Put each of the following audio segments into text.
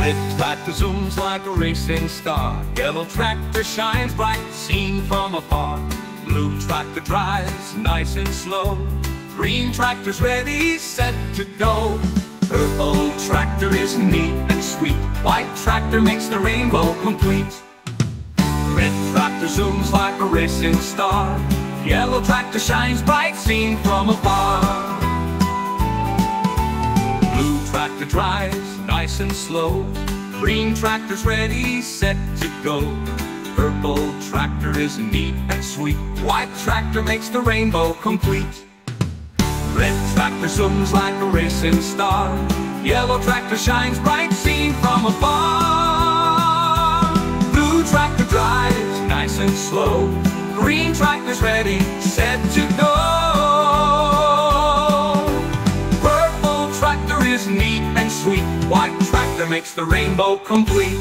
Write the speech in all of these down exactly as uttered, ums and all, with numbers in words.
Red tractor zooms like a racing star. Yellow tractor shines bright, seen from afar. Blue tractor drives nice and slow. Green tractor's ready, set to go. Purple tractor is neat and sweet. White tractor makes the rainbow complete. Red tractor zooms like a racing star. Yellow tractor shines bright, seen from afar. Blue tractor drives nice and slow. Green tractor's ready, set to go. Purple tractor is neat and sweet. White tractor makes the rainbow complete. Red tractor zooms like a racing star. Yellow tractor shines bright, seen from afar. Blue tractor drives nice and slow. Green tractor's ready, set to go. Purple tractor is neat and sweet. White tractor makes the rainbow complete.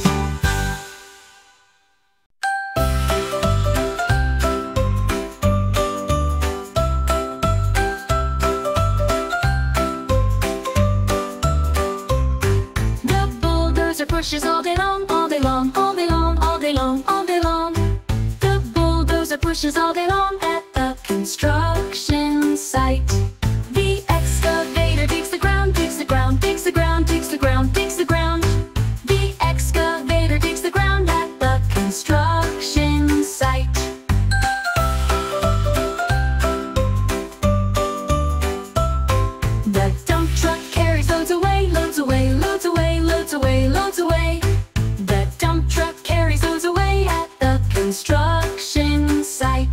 Pushes all day long, all day long, all day long, all day long, all day long. The bulldozer pushes all day long at the construction site. The excavator digs the ground, digs the ground, digs the ground, digs the ground, digs the ground. The excavator digs the ground at the construction site. The dump truck carries loads away, loads away, loads away, loads away, loads away. The dump truck carries loads away at the construction site.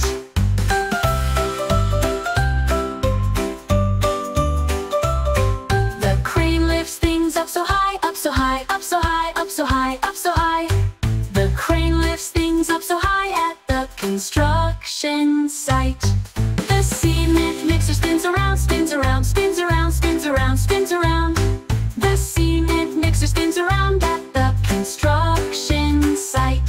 The crane lifts things up so high, up so high, up so high, up so high, up so high. The crane lifts things up so high at the construction site. The cement mixer spins around, spins around, spins around, spins around, spins around. The cement mixer spins around at the construction site.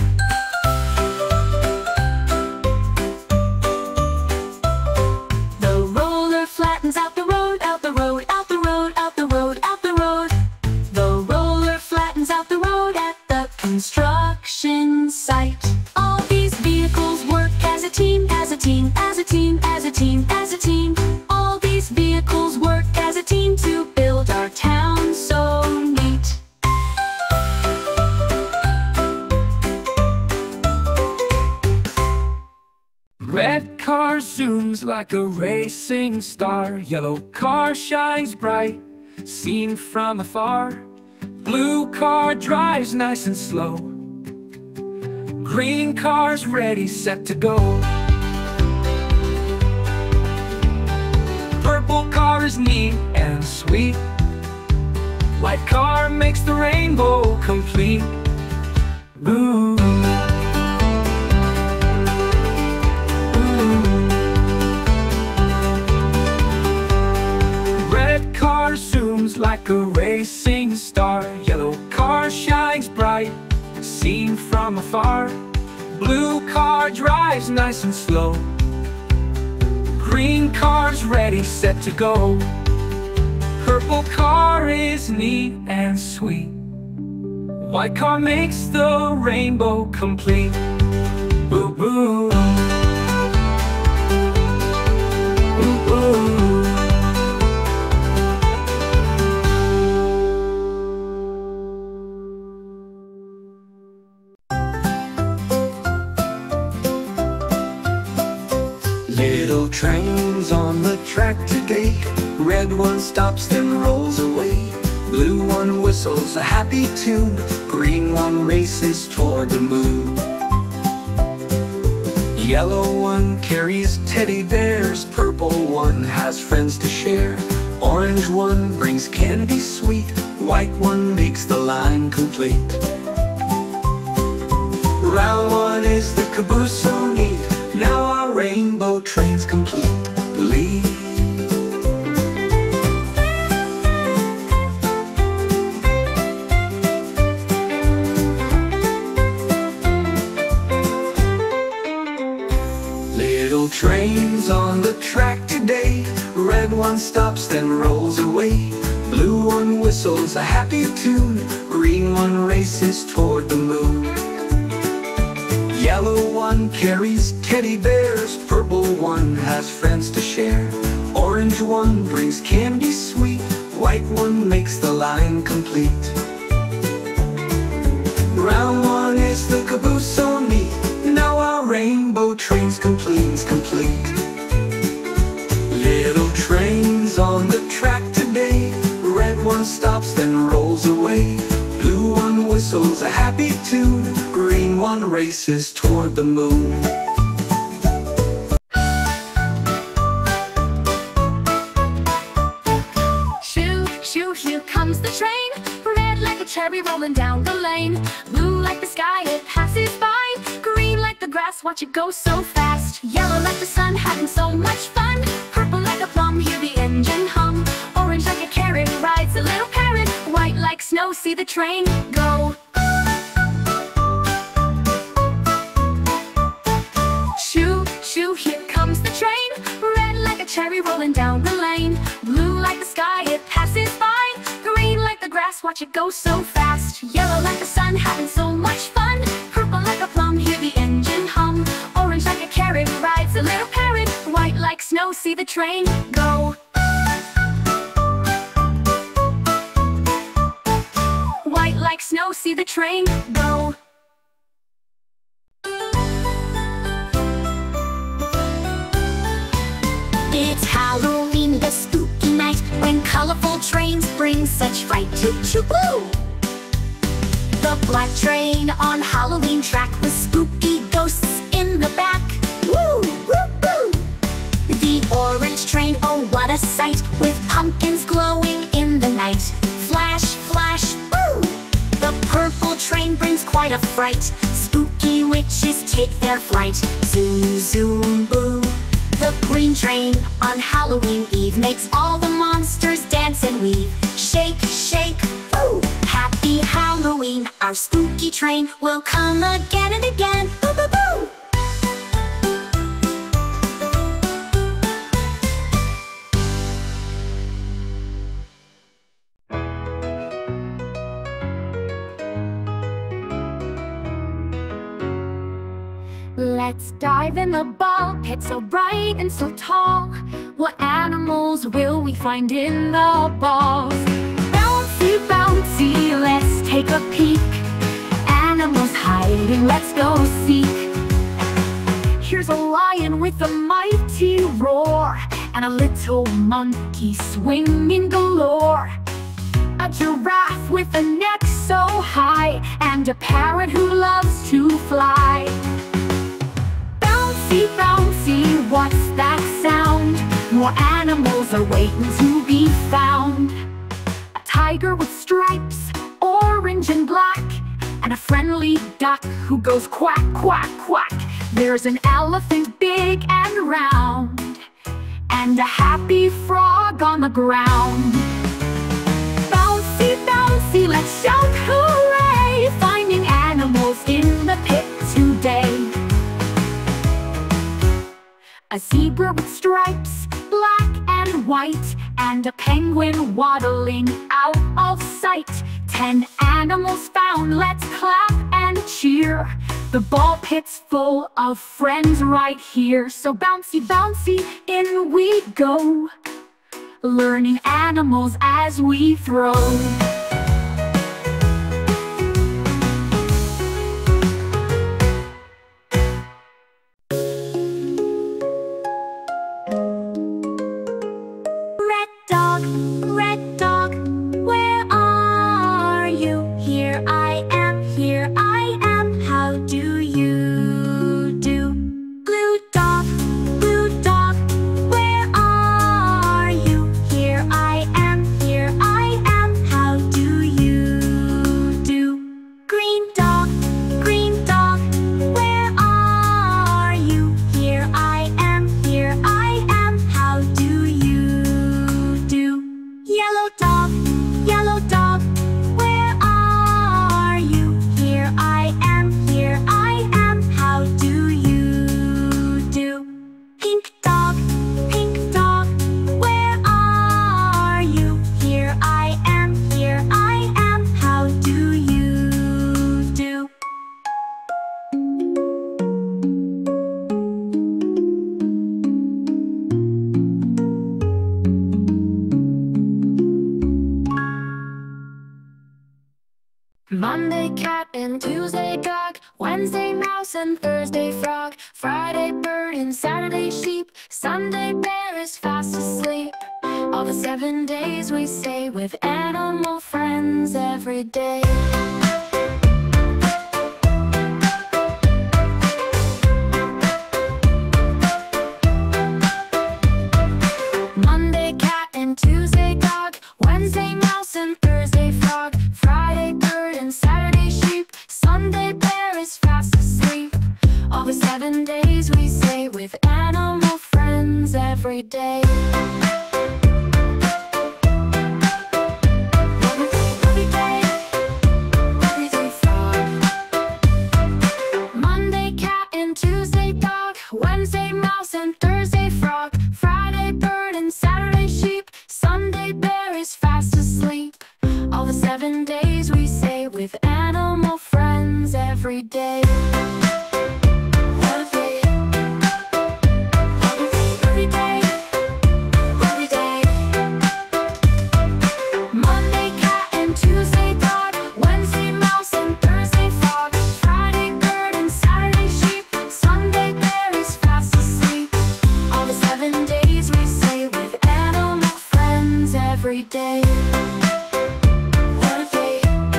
The roller flattens out the road, out the road, out the road, out the road, out the road. The roller flattens out the road at the construction site. All these vehicles work as a team, as a team, as a team, as a team, as a team. All these vehicles work as a team to build our town so neat. Red car zooms like a racing star. Yellow car shines bright, seen from afar. Blue car drives nice and slow. Green car's ready, set to go. Purple car is neat and sweet. White car makes the rainbow complete. Ooh. Red car zooms like a racing star. Yellow car shines bright, seen from afar. Blue car drives nice and slow. Green car's ready, set to go. Purple car is neat and sweet. White car makes the rainbow complete. Boo boo. Boo boo. Little trains on the track today. Red one stops then rolls away. Blue one whistles a happy tune. Green one races toward the moon. Yellow one carries teddy bears. Purple one has friends to share. Orange one brings candy sweet. White one makes the line complete. Round one is the caboose so neat. Now our rainbow train's complete. Leave. Little trains on the track today. Red one stops then rolls away. Blue one whistles a happy tune. green one races toward the moon. Yellow one carries teddy bears, purple one has friends to share, orange one brings candy sweet, white one makes the line complete. Brown one is the caboose so neat, now our rainbow train's complete, complete. Little trains on the track today, red one stops then rolls away, blue one whistles a happy tune, green one races toward the moon. Shoo, shoo, here comes the train, red like a cherry rolling down the lane, blue like the sky it passes by, green like the grass, watch it go so fast, yellow like the sun having so much fun, purple like a plum, hear the engine hum, orange like a carrot rides a little parrot, white like snow, see the train go. Shoo, shoo, here comes the train, red like a cherry rolling down the lane, blue like the sky it passes by, green like the grass, watch it go so fast, yellow like the sun having so much fun, purple like a plum, hear the engine hum, orange like a carrot rides a little parrot, white like snow, see the train go. White like snow, see the train go. It's Halloween, the spooky night, when colorful trains bring such fright to choo-choo. The black train on Halloween track with spooky ghosts in the back. Woo, woo, woo. The orange train, oh what a sight, with pumpkins glowing in the night. Flash, flash, woo. The purple train brings quite a fright, spooky witches take their flight. Zoom, zoom, boo. The green train on Halloween Eve makes all the monsters dance and weave. Shake, shake, boo. Happy Halloween, our spooky train will come again and again. Boo, boo, boo. Let's dive in the ball pit so bright and so tall. What animals will we find in the balls? Bouncy, bouncy, let's take a peek. Animals hiding, let's go seek. Here's a lion with a mighty roar, and a little monkey swinging galore. A giraffe with a neck so high, and a parrot who loves to fly. Bouncy, bouncy, what's that sound? More animals are waiting to be found. A tiger with stripes, orange and black, and a friendly duck who goes quack, quack, quack. There's an elephant big and round, and a happy frog on the ground. Bouncy, bouncy, let's shout hooray, finding animals in the pit today. A zebra with stripes, black and white, and a penguin waddling out of sight. Ten animals found, let's clap and cheer. The ball pit's full of friends right here. So bouncy, bouncy, in we go, learning animals as we throw. Do Monday cat and Tuesday dog, Wednesday mouse and Thursday frog, Friday bird and Saturday sheep, Sunday bear is fast asleep. All the seven days we say with animal friends every day. Monday cat and Tuesday dog, Wednesday mouse and Thursday frog, Friday bird and Saturday sheep, Sunday bear is fast asleep. All the seven days we say with animal friends every day. Wednesday mouse and Thursday frog, Friday bird and Saturday sheep, Sunday bear is fast asleep. All the seven days we say with animal friends every day. Every day, every day. Monday cat and Tuesday dog, Wednesday mouse and Thursday frog, Friday bird and Saturday sheep, Sunday bear is fast asleep. All the seven days we say with animal friends every day. Every day,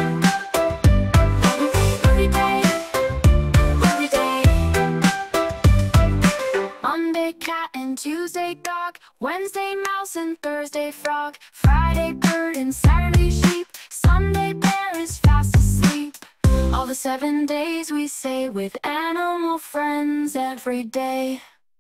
every day, every day. Monday cat and Tuesday dog, Wednesday mouse and Thursday frog, Friday bird and Saturday sheep, Sunday bear is fast asleep. All the seven days we say with animal friends every day.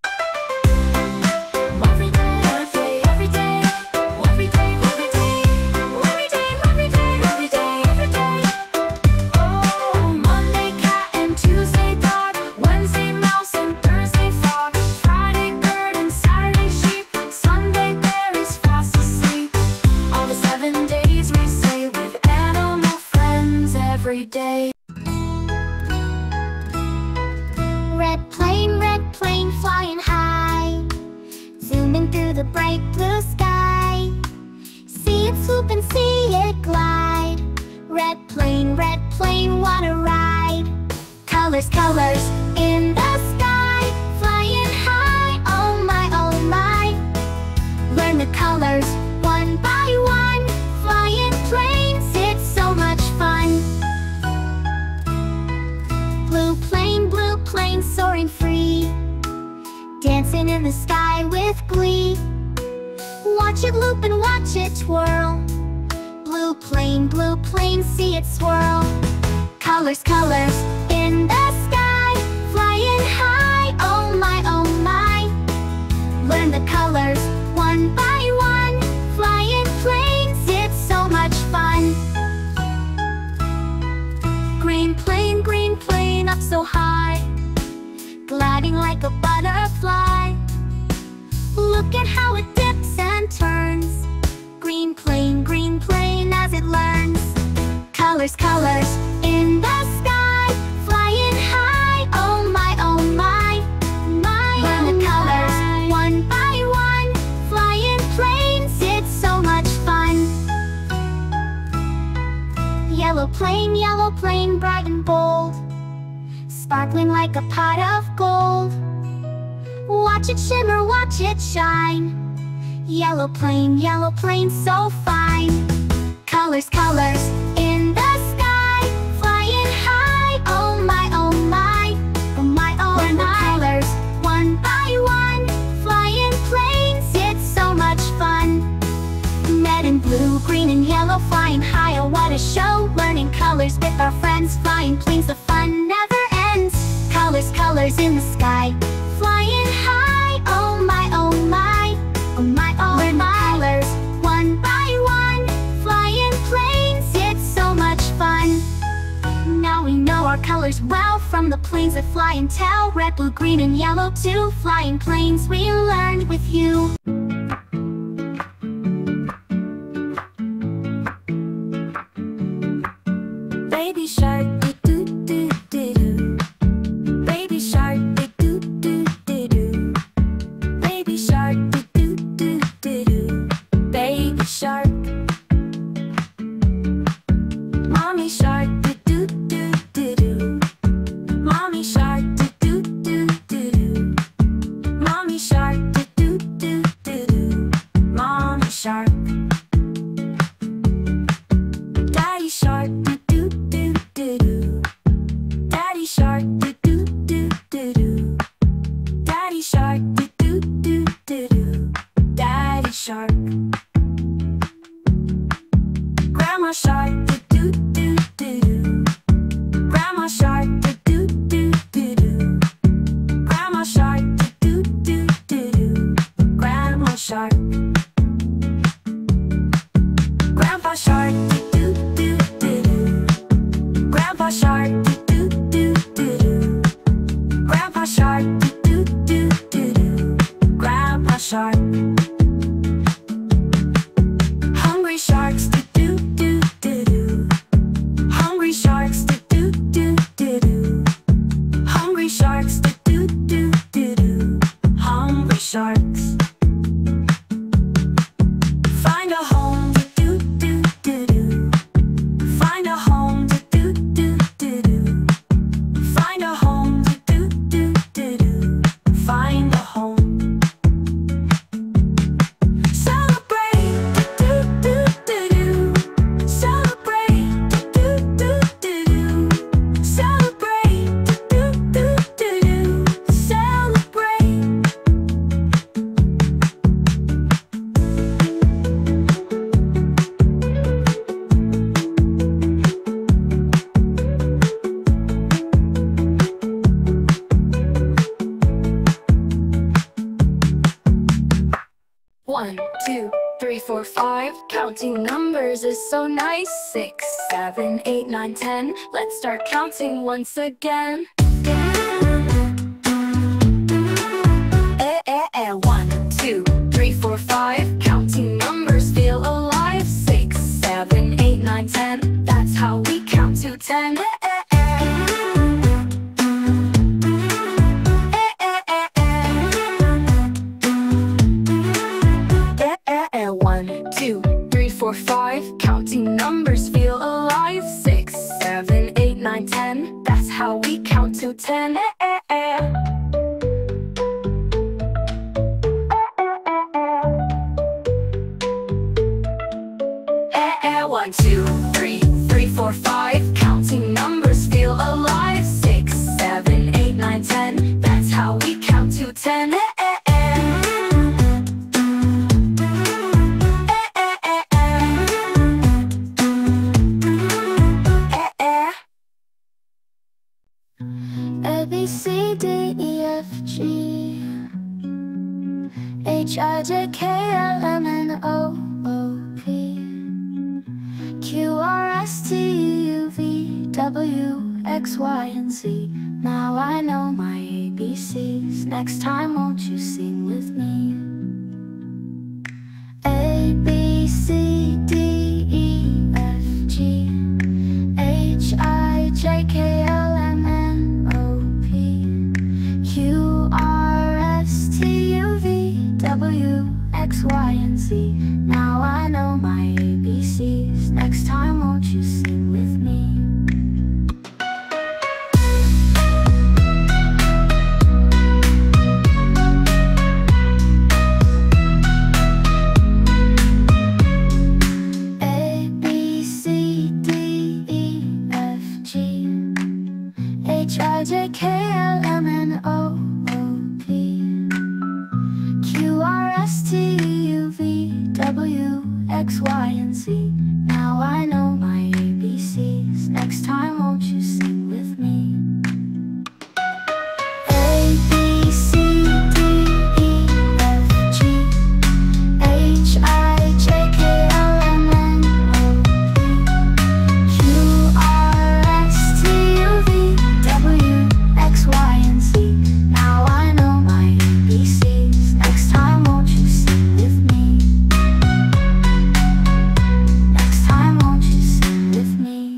Every day, every day, every day, every day, every day, every day, every day, every day. Oh, Monday cat and Tuesday dog, Wednesday mouse and Thursday frog, Friday bird and Saturday sheep, Sunday bear is fast asleep. All the seven days we say with animal friends every day. Red plane, red plane flying high, zooming through the bright blue sky. See it swoop and see it glide. Red plane, red plane, wanna ride. Colors, colors in the sky, flying high, oh my, oh my. Learn the colors one by one, flying planes, it's so much fun. Blue plane, blue plane, soaring free, dancing in the sky with glee. Watch it loop and watch it twirl. Blue plane, blue plane, see it swirl. Colors, colors in the sky, flying high, oh my, oh my. Learn the colors one by one, flying planes, it's so much fun. Green plane, green plane, up so high, gliding like a butterfly. Look at how it dips and turns. Green plane, green plane, as it learns. Colors, colors in the sky, flying high, oh my, oh my, my. Learn the colors one by one, flying planes, it's so much fun. Yellow plane, yellow plane, bright and bold, sparkling like a pot of gold. Watch it shimmer, watch it shine. Yellow plane, yellow plane, so fine. Colors, colors in the sky, flying high, oh my, oh my, oh my, oh my. Learn the colors one by one, flying planes, it's so much fun. Red and blue, green and yellow, flying high, oh what a show. Learning colors with our friends, flying planes, the fun never ends. Colors, colors in the sky, flying high, oh my, oh my, oh my, oh my. Learn the colors one by one, flying planes, it's so much fun. Now we know our colors well, from the planes that fly and tell. Red, blue, green and yellow too, flying planes we learned with you. Baby shark, do do do do. Baby shark, do do do do. Baby shark, do do do do. Baby shark. Mommy shark, do Grandma Shark, do do do do. Grandma Shark, do do do do. Grandma Shark, do do do do. Grandma Shark. Grandpa Shark, do do do do. Grandpa Shark, do do do do. Grandpa Shark, do do do do. Grandpa Shark. Hungry sharks, do do do do. Hungry sharks, do do do do. Hungry sharks, do do do do. Hungry sharks. Find a home, do do do do. Find a home, do do do do. Find a home, do do do do. Find a home. Celebrate, do do do do. Celebrate, do do do do. Celebrate, do do do do. Celebrate. One, two, three, four, five. Counting numbers is so nice. Six, seven, eight, nine, ten. Let's start counting once again. Eh, eh, eh. One, two, three, four, five. Counting numbers feel alive. Six, seven, eight, nine, ten. That's how we count to ten. Eh, eh, eh. Eh, eh, eh, eh. Eh, eh, eh. One, two, three, four, five. Counting numbers feel alive. Six, seven, eight, nine, ten. That's how we count to ten. Eh, eh, eh. Eh, eh. One, two, three, three, four, five. Counting numbers feel alive. Six, seven, eight, nine, ten. That's how we count to ten. Eh, eh, eh. Eh, eh, eh, eh. Eh, eh. A B C D E F G H I J K L M N O O P Q R S T U V W X Y and Z. Now I know my A B Cs. Next time won't you sing with me? A B C D E F G H I J K L M N O P Q R S T U V W X Y and Z. Now I know my A B Cs. Next time won't you sing with me? A B C D E F G H I J K L M N O O P Q R S T U V W X Y and Z. Now I know my A B Cs. Next time won't you sing with me? A B C D E F G H I J K L M N O P Q R S T U V W X Y and Z. Now I know my A B Cs. Next time won't you sing with me? Next time won't you sing with me?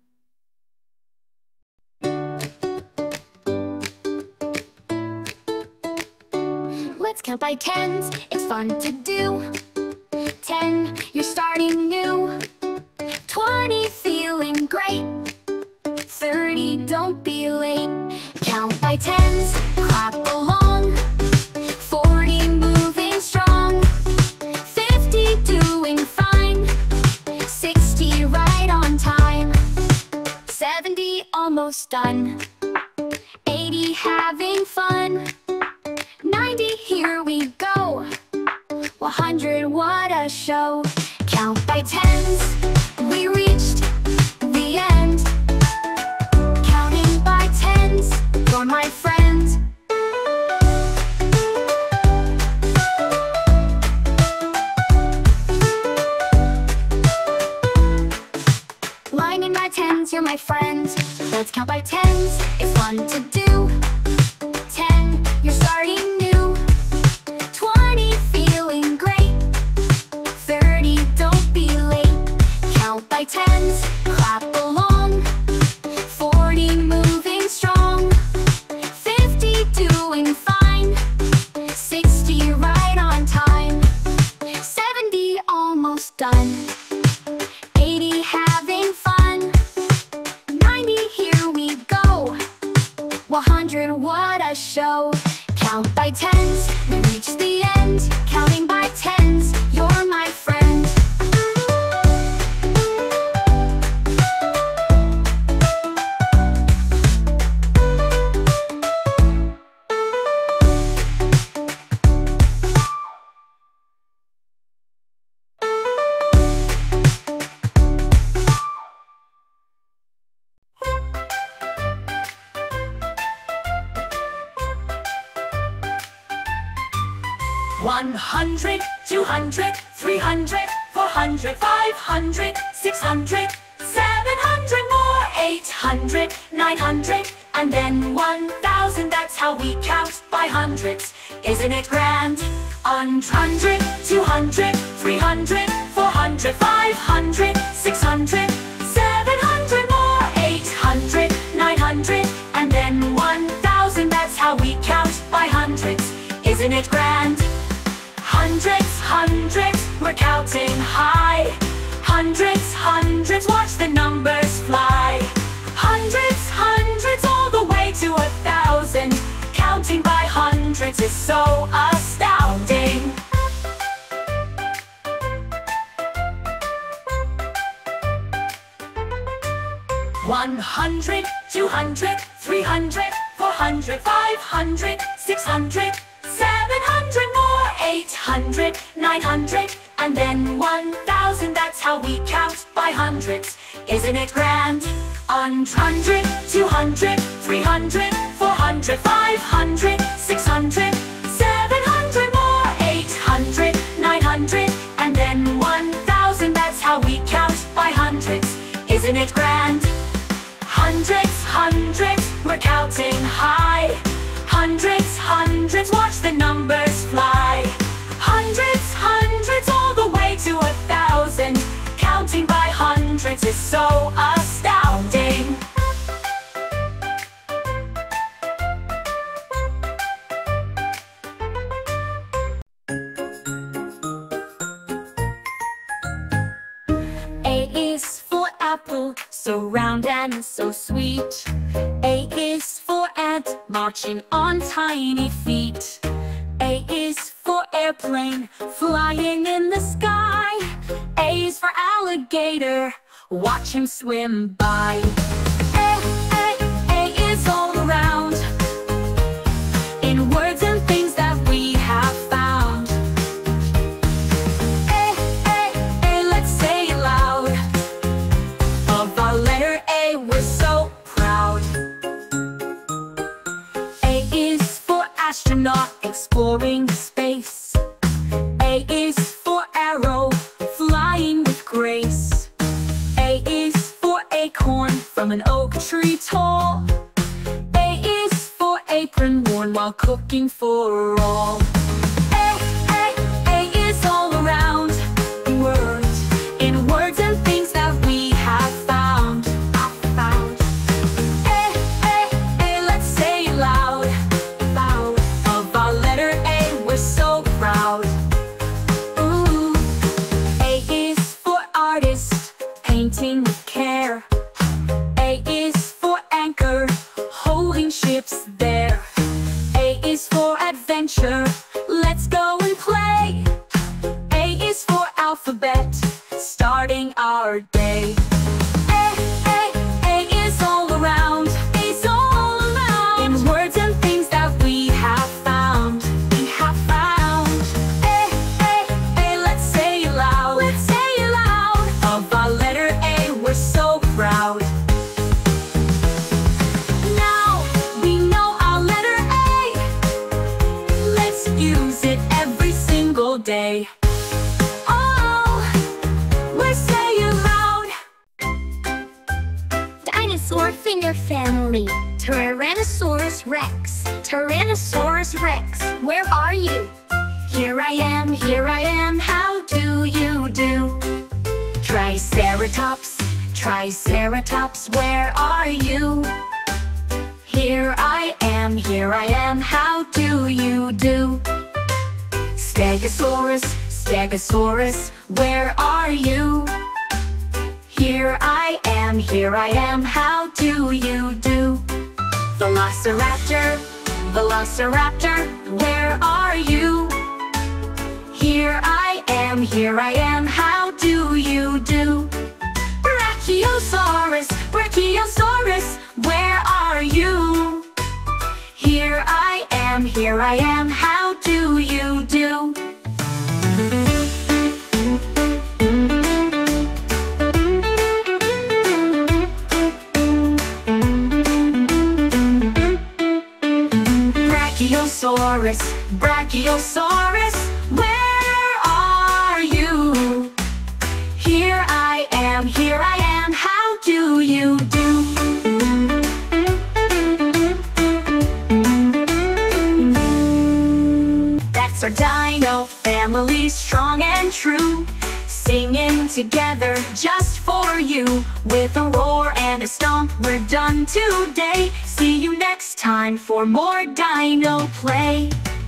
Let's count by tens, it's fun to do. Ten, you're starting new. Twenty, feeling great. Thirty, don't be late. Count by tens, clap along. Forty, moving strong. Fifty, doing fine. Sixty, right on time. Seventy, almost done. Eighty, having fun. Ninety, here we go. One hundred, what a show. Count by tens, we tens, you're my friend. Let's count by tens, it's fun to do. Ten, you're starting new. Twenty, feeling great. Thirty, don't be late. Count by tens, clap along. Forty, moving strong. Fifty, doing fine. Sixty, right on time. Seventy, almost done. Eighty, having fun. Ninety, here we go. One hundred, what a show. Count by tens, we reach the end. Counting by tens, you're my friend. One hundred, two hundred, three hundred, four hundred, five hundred, six hundred, seven hundred more, eight hundred, nine hundred, and then one thousand. That's how we count by hundreds. Isn't it grand? One hundred, two hundred, three hundred, four hundred, five hundred, six hundred, seven hundred more, eight hundred, nine hundred, and then one thousand. That's how we count by hundreds. Isn't it grand? Hundreds, hundreds, we're counting high. Hundreds, hundreds, watch the numbers fly. Hundreds, hundreds, all the way to a thousand. Counting by hundreds is so astounding. One hundred, two hundred, three hundred, four hundred, five hundred, six hundred, seven hundred more, eight hundred, nine hundred, and then one thousand. That's how we count by hundreds. Isn't it grand? One hundred, two hundred, three hundred, four hundred, five hundred, six hundred, seven hundred more, eight hundred, nine hundred, and then one thousand. That's how we count by hundreds. Isn't it grand? Hundreds, hundreds, we're counting high. Hundreds, hundreds, watch the numbers fly. Hundreds, hundreds, all the way to a thousand. Counting by hundreds is so astounding. A is for apple, so round and so sweet. A is for ant, marching on tiny feet. A is for airplane, flying in the sky. A is for alligator, watch him swim by. A, A, A is all around, in words and things that we have found. A, A, A, let's say it loud. Of our letter A, we're so proud. A is for astronaut, exploring space. A is for arrow, flying with grace. A is for acorn, from an oak tree tall. A is for apron, worn while cooking for all. A, A, A is all around, in words, in words and things that we have found. Have found. A, A, A, let's say it loud. Loud. Of our letter A, we're so proud. Ooh. A is for artist, painting with care. A is for anchor, holding ships there. A is for adventure, let's go and play. A is for alphabet, starting our day. A, A, A is all around, A's all around, in words and things that we have found. We have found. A, A, A, let's say it loud. Let's say it loud. Of our letter A, we're so proud. Now we know our letter A. Let's use it every single day. Oh, we're saying loud. in your family. Tyrannosaurus Rex, Tyrannosaurus Rex, where are you? Here I am, here I am, how do you do? Triceratops, Triceratops, where are you? Here I am, here I am, how do you do? Stegosaurus, Stegosaurus, where are you? Here I am, here I am, how do you do? Velociraptor, Velociraptor, where are you? Here I am, here I am, how do you do? Brachiosaurus, Brachiosaurus, where are you? Here I am, here I am, how do you do? Brachiosaurus, Brachiosaurus, where are you? Here I am, here I am, how do you do? That's our dino family, strong and true, singing together just for you. With a roar and a stomp, we're done today. See you next time for more dino play.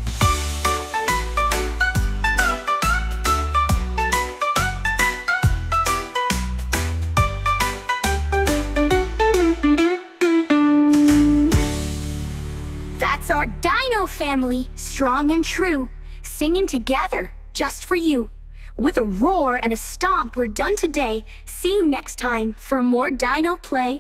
That's our dino family, strong and true, singing together just for you. With a roar and a stomp, we're done today. See you next time for more dino play.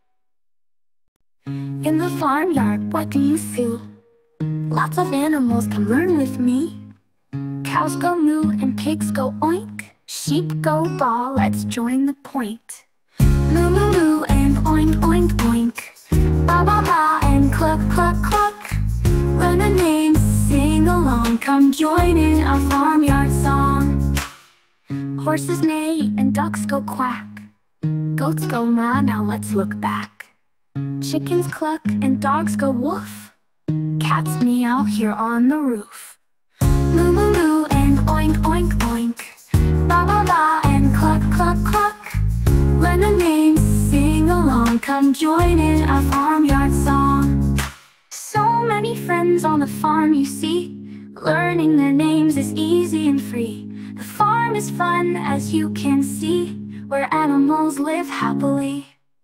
In the farmyard, what do you see? Lots of animals can learn with me. Cows go moo and pigs go oink. Sheep go baa, let's join the point. Moo moo moo and oink oink oink. Ba ba ba and cluck cluck cluck. Learn a name, sing along, come join in our farmyard song. Horses neigh and ducks go quack. Goats go maa, now let's look back. Chickens cluck and dogs go woof. Cats meow here on the roof. Moo moo moo and oink oink oink. Ba ba ba and cluck cluck cluck. Learn a name, sing along, come join in our farmyard song. So many friends on the farm you see. Learning their names is easy and free. The farm is fun, as you can see, where animals live happily.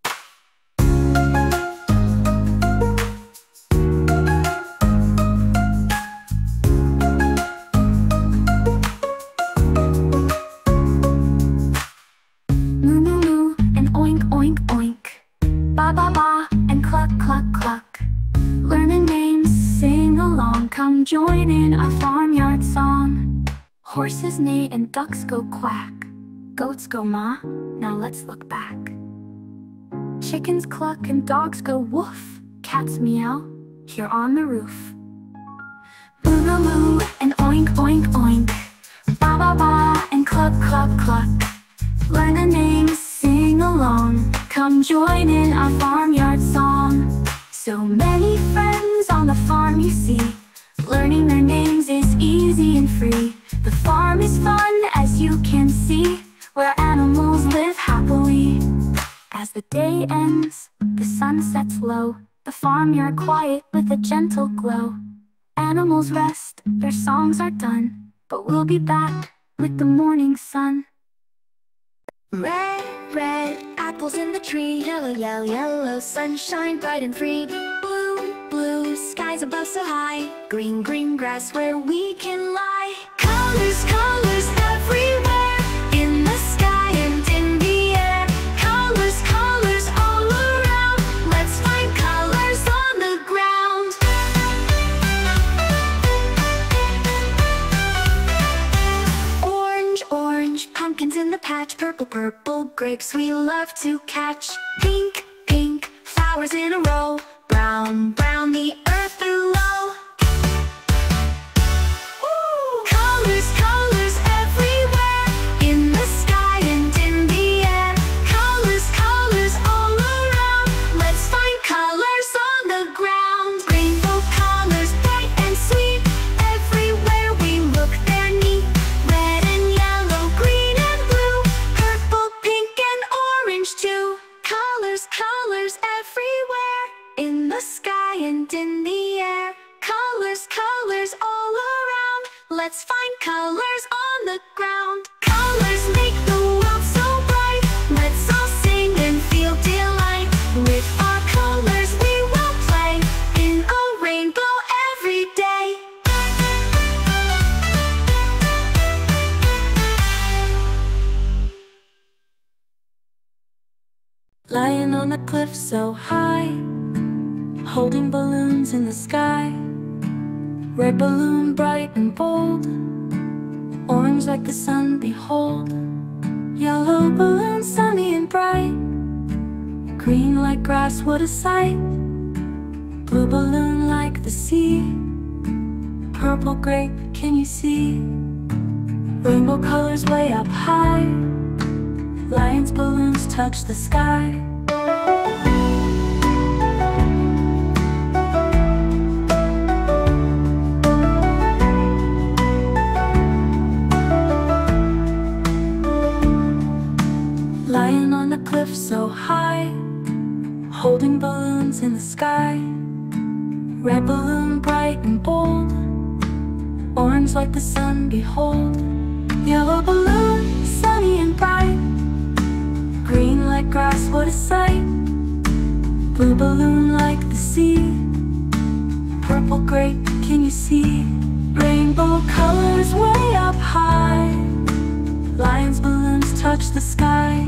Moo moo moo and oink oink oink. Ba ba ba and cluck cluck cluck. Learn a name, sing along, come join in our farmyard song. Horses neigh and ducks go quack. Goats go maa, now let's look back. Chickens cluck and dogs go woof. Cats meow here on the roof. Moo moo moo and oink oink oink. Ba ba ba and cluck cluck cluck. Learn a name, sing along, come join in our farmyard song. So many friends on the farm you see. Learning their names is easy and free. The farm is fun, as you can see, where animals live happily. As the day ends, the sun sets low. The farmyard quiet with a gentle glow. Animals rest, their songs are done, but we'll be back with the morning sun. Red, red, apples in the tree. Yellow, yellow, yellow, sunshine bright and free. Blue, blue, skies above so high. Green, green grass where we can lie. Colors, colors everywhere, in the sky and in the air. Colors, colors all around, let's find colors on the ground. Orange, orange, pumpkins in the patch. Purple, purple, grapes we love to catch. Pink, pink, flowers in a row. Brown, brown, the earth below. Colors, colors everywhere, in the sky and in the air. Colors, colors all around, let's Lying on a cliff so high, holding balloons in the sky. Red balloon bright and bold, orange like the sun, behold. Yellow balloon sunny and bright, green like grass, what a sight. Blue balloon like the sea, purple grape, can you see? Rainbow colors way up high, lion's balloons touch the sky. Lying on a cliff so high, holding balloons in the sky. Red balloon bright and bold, orange like the sun, behold. Yellow balloon sunny and bright, green like grass, what a sight. Blue balloon like the sea, purple grape, can you see? Rainbow colors way up high, lion's balloons touch the sky.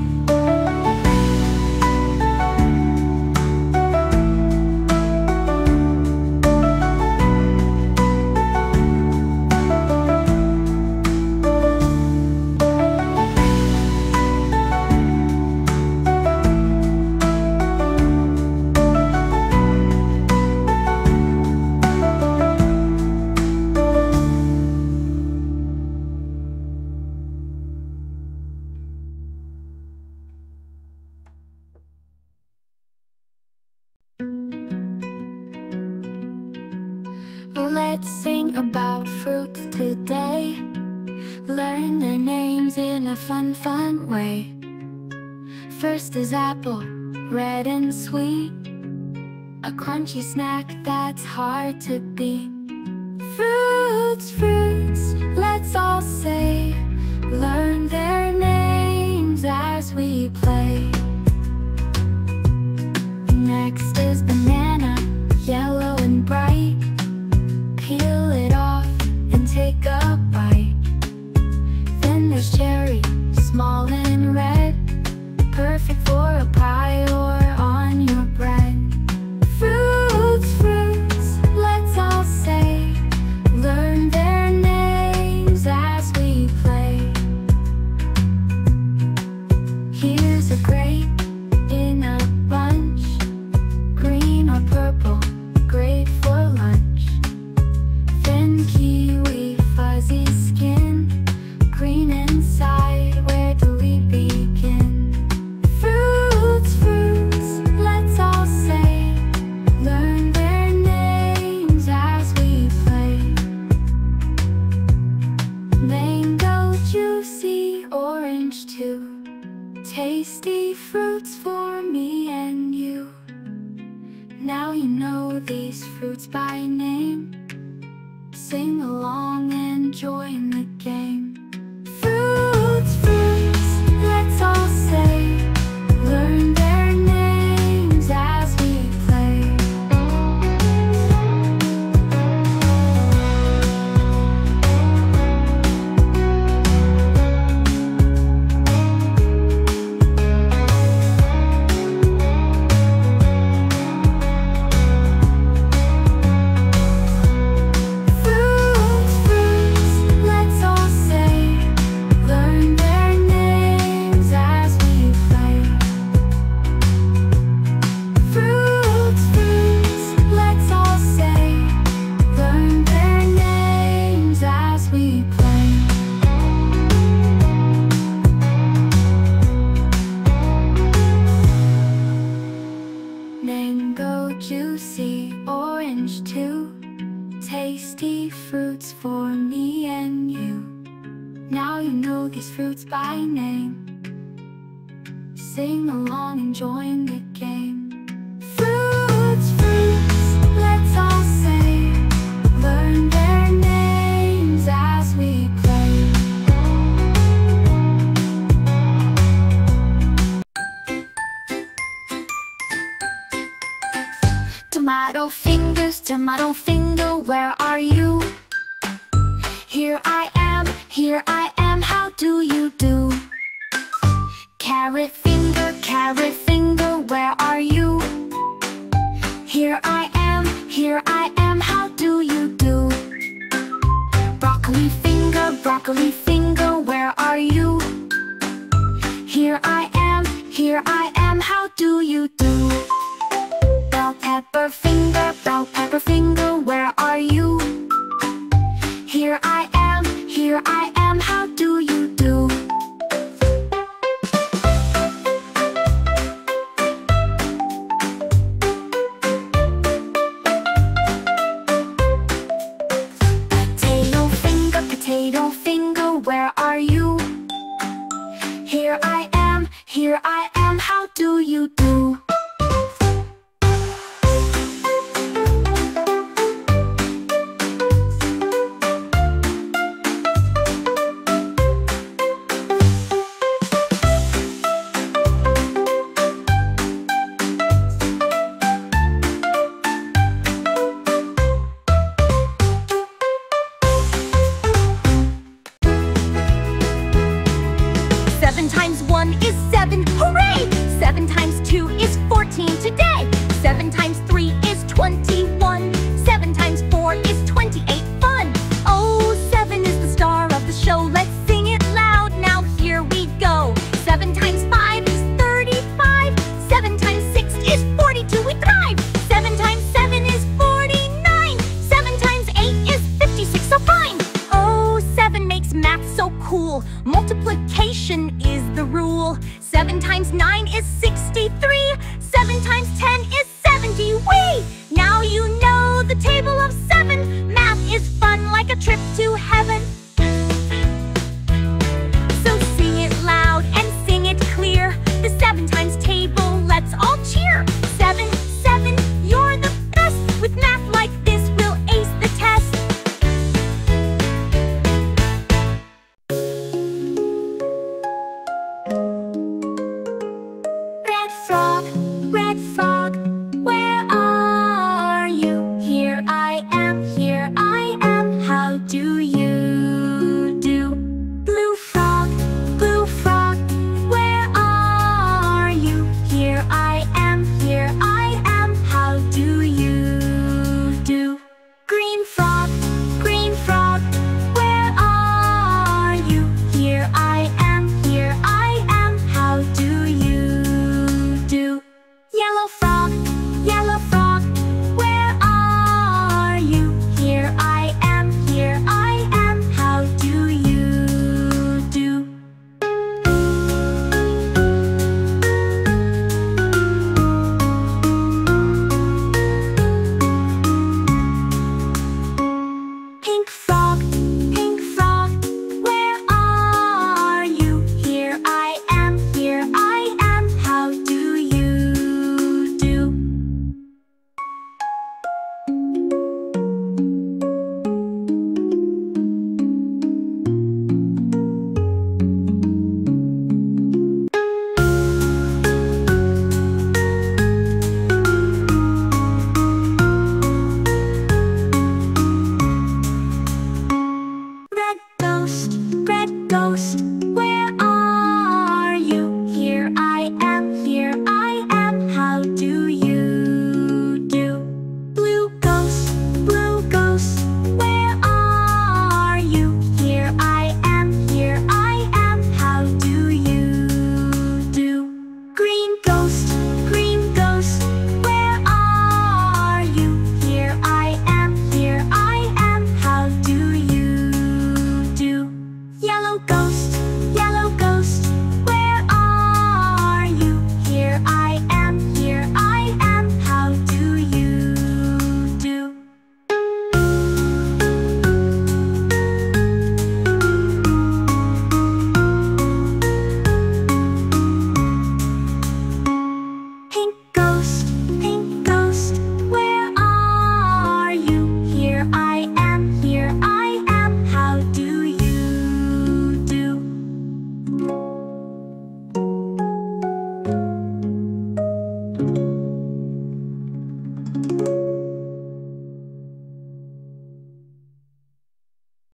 Let's sing about fruits today. Learn their names in a fun, fun way. First is apple, red and sweet, a crunchy snack that's hard to beat. Fruits, fruits, let's all say. Learn their names as we play. Next is banana, yellow and bright. Peel it off and take a bite. Then there's cherry, small and red, perfect for a pie or on your bread. Fruits, fruits, let's all say. Learn their names as we play. Here's a grape in a bunch, green or purple, great for lunch. Then kiwi, fuzzy skin, green inside, where do we begin? Fruits, fruits, let's all say. Learn their names as we play. Mango, juicy, orange too, tasty fruits for me and you. Now you know these fruits by name. Sing along and join the game. Fruits, fruits, let's all say. Learn their names as we play. Mango, juicy, orange too, tasty fruits for me and you. Now you know these fruits by name. Sing along and join the game. Fruits, fruits, let's all say. Learn their names as we play. Tomato fingers, tomato finger, where are you? Here I am, here I am, how do you do? Carrot finger, carrot finger, where are you? Here I am, here I am, how do you do? Broccoli finger, broccoli finger, where are you? Here I am, here I am, how do you do? Bell pepper finger, bell pepper finger, where are you? Here I am, here I am, how do you do? Potato finger, potato finger, where are you? Here I am, here I am, how do you do? Seven times one is seven, hooray! Seven times two is fourteen today. Seven times three is twenty-one. Seven times four is twenty-eight, fun! Oh, seven is the star of the show. Let's sing it loud, now here we go. Seven times five is thirty-five. Seven times six is forty-two, we thrive! Seven times seven is forty-nine. Seven times eight is fifty-six, so fine! Oh, seven makes math so cool. Multiplication is the rule. Seven times nine is